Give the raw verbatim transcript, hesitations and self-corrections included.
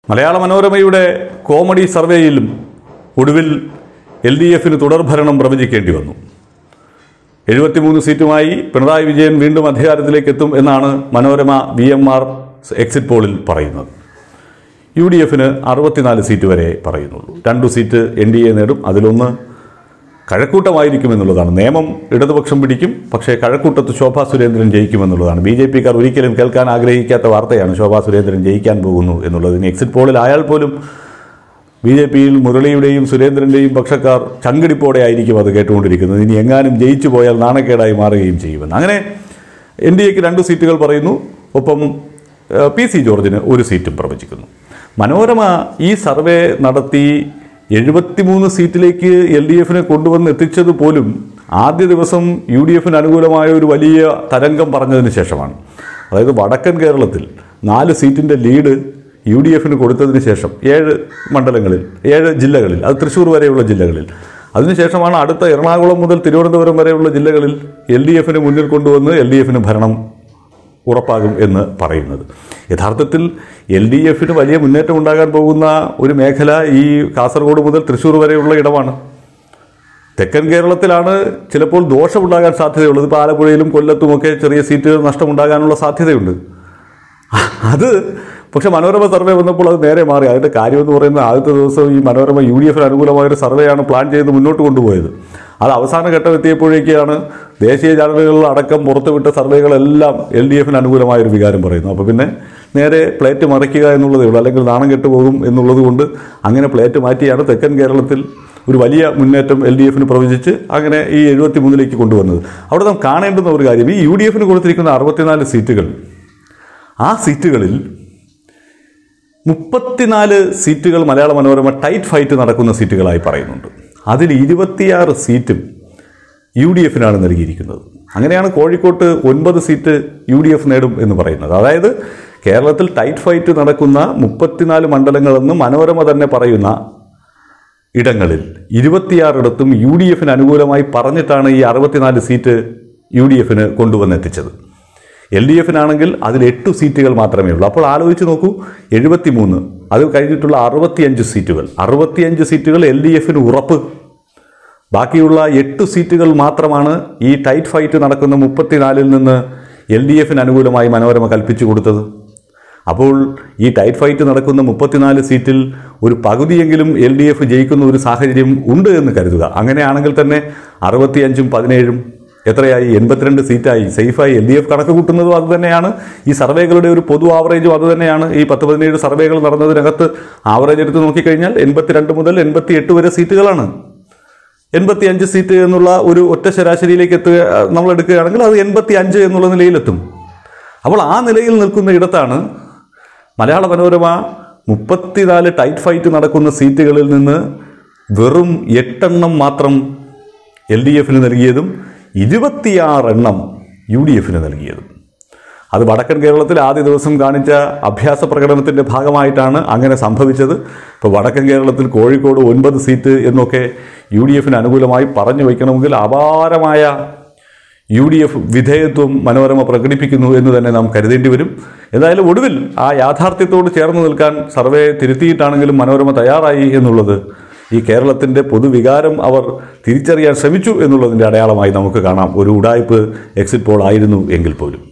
മലയാള മനോരമയുടെ കോമഡി സർവേയിലും ഒടുവിൽ L D എഫിന് തുടർഭരണം പ്രവചിക്കേണ്ടി വന്നു. എഴുപത്തിമൂന്ന് സീറ്റുമായി പിണറായി വിജയൻ വീണ്ടും അധികാരത്തിലേക്ക് എത്തും എന്നാണ് Manorama V M R exit പോളിൽ പറയുന്നത്. യു ഡി എഫിന് അറുപത്തിനാല് സീറ്റ് വരെ പറയുന്നുള്ളൂ. രണ്ടു സീറ്റ് എൻ ഡി എ നേടും. അതിലൊന്ന് കഴക്കൂട്ടമായിരിക്കുമെന്നുള്ളതാണ്. നിയമം ഇടതുപക്ഷം പിടിക്കും, പക്ഷേ കഴക്കൂട്ടത്ത് ശോഭാ സുരേന്ദ്രൻ ജയിക്കുമെന്നുള്ളതാണ്. ബി ജെ പിക്കാർ ഒരിക്കലും കേൾക്കാൻ ആഗ്രഹിക്കാത്ത വാർത്തയാണ് ശോഭാ സുരേന്ദ്രൻ ജയിക്കാൻ പോകുന്നു എന്നുള്ളത്. ഇനി എക്സിറ്റ് പോളിൽ ആയാൽ പോലും ബി ജെ പിയിൽ മുരളിയുടെയും സുരേന്ദ്രൻ്റെയും പക്ഷക്കാർ ചങ്കിടിപ്പോടെ ആയിരിക്കും അത് കേട്ടുകൊണ്ടിരിക്കുന്നത്. ഇനി എങ്ങാനും ജയിച്ചു പോയാൽ നാണക്കേടായി മാറുകയും ചെയ്യുമെന്ന്. അങ്ങനെ എൻ ഡി എക്ക് രണ്ട് സീറ്റുകൾ പറയുന്നു. ഒപ്പം പി സി ജോർജിന് ഒരു സീറ്റും പ്രവചിക്കുന്നു. മനോരമ ഈ സർവേ നടത്തി എഴുപത്തിമൂന്ന് സീറ്റിലേക്ക് എൽ ഡി എഫിനെ കൊണ്ടുവന്ന് എത്തിച്ചത് പോലും ആദ്യ ദിവസം യു ഡി എഫിന് അനുകൂലമായ ഒരു വലിയ തരംഗം പറഞ്ഞതിന് ശേഷമാണ്. അതായത് വടക്കൻ കേരളത്തിൽ നാല് സീറ്റിൻ്റെ ലീഡ് യു ഡി എഫിന് കൊടുത്തതിന് ശേഷം ഏഴ് മണ്ഡലങ്ങളിൽ ഏഴ് ജില്ലകളിൽ, അത് തൃശ്ശൂർ വരെയുള്ള ജില്ലകളിൽ, അതിനുശേഷമാണ് അടുത്ത എറണാകുളം മുതൽ തിരുവനന്തപുരം വരെയുള്ള ജില്ലകളിൽ എൽ ഡി എഫിന് മുന്നിൽ കൊണ്ടുവന്ന് എൽ ഡി എഫിന് ഭരണം ഉറപ്പാകും എന്ന് പറയുന്നത്. യഥാർത്ഥത്തിൽ എൽ ഡി എഫിന് വലിയ മുന്നേറ്റം ഉണ്ടാകാൻ പോകുന്ന ഒരു മേഖല ഈ കാസർഗോഡ് മുതൽ തൃശ്ശൂർ വരെയുള്ള ഇടമാണ്. തെക്കൻ കേരളത്തിലാണ് ചിലപ്പോൾ ദോഷമുണ്ടാകാൻ സാധ്യതയുള്ളത്. ഇപ്പോൾ ആലപ്പുഴയിലും കൊല്ലത്തുമൊക്കെ ചെറിയ സീറ്റുകൾ നഷ്ടമുണ്ടാകാനുള്ള സാധ്യതയുണ്ട്. അത് പക്ഷേ മനോരമ സർവേ വന്നപ്പോൾ അത് നേരെ മാറി. അതിൻ്റെ കാര്യമെന്ന് പറയുന്നത് ആദ്യത്തെ ദിവസം ഈ മനോരമ യു ഡി എഫിന് അനുകൂലമായൊരു സർവേയാണ് പ്ലാൻ ചെയ്ത് മുന്നോട്ട് കൊണ്ടുപോയത്. അത് അവസാന ഘട്ടം എത്തിയപ്പോഴേക്കാണ് ദേശീയ ചാനലുകളിൽ അടക്കം പുറത്തുവിട്ട സർവേകളെല്ലാം എൽ ഡി എഫിന് അനുകൂലമായൊരു വികാരം പറയുന്നു. അപ്പോൾ പിന്നെ നേരെ പ്ലേറ്റ് മറിക്കുക എന്നുള്ളതേ ഉള്ളൂ, അല്ലെങ്കിൽ നാണം കെട്ടുപോകും എന്നുള്ളത് കൊണ്ട് അങ്ങനെ പ്ലേറ്റ് മാറ്റിയാണ് തെക്കൻ കേരളത്തിൽ ഒരു വലിയ മുന്നേറ്റം എൽ ഡി എഫിന് പ്രവചിച്ച് അങ്ങനെ ഈ എഴുപത്തി മൂന്നിലേക്ക് കൊണ്ടുവന്നത്. അവിടെ നാം കാണേണ്ടുന്ന ഒരു കാര്യം, ഈ യു ഡി എഫിന് കൊടുത്തിരിക്കുന്ന അറുപത്തിനാല് സീറ്റുകൾ, ആ സീറ്റുകളിൽ മുപ്പത്തിനാല് സീറ്റുകൾ മലയാള മനോരമ ടൈറ്റ് ഫൈറ്റ് നടക്കുന്ന സീറ്റുകളായി പറയുന്നുണ്ട്. അതിൽ ഇരുപത്തിയാറ് സീറ്റും യു ഡി എഫിനാണ് നൽകിയിരിക്കുന്നത്. അങ്ങനെയാണ് കോഴിക്കോട്ട് ഒൻപത് സീറ്റ് യു ഡി എഫ് നേടും എന്ന് പറയുന്നത്. അതായത് കേരളത്തിൽ ടൈറ്റ് ഫൈറ്റ് നടക്കുന്ന മുപ്പത്തിനാല് മണ്ഡലങ്ങളെന്ന് മനോരമ തന്നെ പറയുന്ന ഇടങ്ങളിൽ ഇരുപത്തിയാറിടത്തും യു ഡി എഫിന് അനുകൂലമായി പറഞ്ഞിട്ടാണ് ഈ അറുപത്തിനാല് സീറ്റ് യു ഡി എഫിന് കൊണ്ടുവന്നെത്തിച്ചത്. എൽ ഡി എഫിനാണെങ്കിൽ അതിൽ എട്ടു സീറ്റുകൾ മാത്രമേ ഉള്ളൂ. അപ്പോൾ ആലോചിച്ച് നോക്കൂ, എഴുപത്തി മൂന്ന് അത് കഴിഞ്ഞിട്ടുള്ള അറുപത്തിയഞ്ച് സീറ്റുകൾ അറുപത്തിയഞ്ച് സീറ്റുകൾ എൽ ഡി എഫിന് ഉറപ്പ്. ബാക്കിയുള്ള എട്ട് സീറ്റുകൾ മാത്രമാണ് ഈ ടൈറ്റ് ഫൈറ്റ് നടക്കുന്ന മുപ്പത്തിനാലിൽ നിന്ന് എൽ ഡി എഫിന് അനുകൂലമായി മനോരമ കൽപ്പിച്ചു കൊടുത്തത്. അപ്പോൾ ഈ ടൈറ്റ് ഫൈറ്റ് നടക്കുന്ന മുപ്പത്തിനാല് സീറ്റിൽ ഒരു പകുതിയെങ്കിലും എൽ ഡി എഫ് ജയിക്കുന്ന ഒരു സാഹചര്യം ഉണ്ട് എന്ന് കരുതുക. അങ്ങനെയാണെങ്കിൽ തന്നെ അറുപത്തിയഞ്ചും പതിനേഴും എത്രയായി? എൺപത്തിരണ്ട് സീറ്റായി. സേഫായി എൽ ഡി എഫ് കണക്ക് കൂട്ടുന്നതും അതുതന്നെയാണ്. ഈ സർവേകളുടെ ഒരു പൊതു ആവറേജും അതുതന്നെയാണ്. ഈ പത്ത് പതിനേഴ് സർവേകൾ നടന്നതിനകത്ത് ആവറേജ് എടുത്ത് നോക്കിക്കഴിഞ്ഞാൽ എൺപത്തിരണ്ട് മുതൽ എൺപത്തി എട്ട് വരെ സീറ്റുകളാണ്. എൺപത്തി അഞ്ച് സീറ്റ് എന്നുള്ള ഒരു ഒറ്റ ശരാശരിയിലേക്ക് എത്തുക നമ്മൾ എടുക്കുകയാണെങ്കിൽ അത് എൺപത്തി അഞ്ച് എന്നുള്ള നിലയിലെത്തും. അപ്പോൾ ആ നിലയിൽ നിൽക്കുന്ന ഇടത്താണ് മലയാള മനോരമ മുപ്പത്തിനാല് ടൈറ്റ് ഫൈറ്റ് നടക്കുന്ന സീറ്റുകളിൽ നിന്ന് വെറും എട്ടെണ്ണം മാത്രം എൽ ഡി എഫിന് നൽകിയതും ഇരുപത്തിയാറെണ്ണം യു ഡി എഫിന് നൽകിയതും. അത് വടക്കൻ കേരളത്തിൽ ആദ്യ ദിവസം കാണിച്ച അഭ്യാസ പ്രകടനത്തിൻ്റെ ഭാഗമായിട്ടാണ് അങ്ങനെ സംഭവിച്ചത്. ഇപ്പോൾ വടക്കൻ കേരളത്തിൽ കോഴിക്കോട് ഒൻപത് സീറ്റ് എന്നൊക്കെ യു ഡി എഫിന് അനുകൂലമായി പറഞ്ഞു വയ്ക്കണമെങ്കിൽ അപാരമായ യു ഡി എഫ് വിധേയത്വം മനോരമ പ്രകടിപ്പിക്കുന്നു എന്ന് തന്നെ നാം കരുതേണ്ടി വരും. എന്തായാലും ഒടുവിൽ ആ യാഥാർത്ഥ്യത്തോട് ചേർന്ന് നിൽക്കാൻ സർവേ തിരുത്തിയിട്ടാണെങ്കിലും മനോരമ തയ്യാറായി എന്നുള്ളത് ഈ കേരളത്തിൻ്റെ പൊതുവികാരം അവർ തിരിച്ചറിയാൻ ശ്രമിച്ചു എന്നുള്ളതിൻ്റെ അടയാളമായി നമുക്ക് കാണാം. ഒരു ഉഡായിപ്പ് എക്സിറ്റ് പോൾ ആയിരുന്നു എങ്കിൽ പോലും.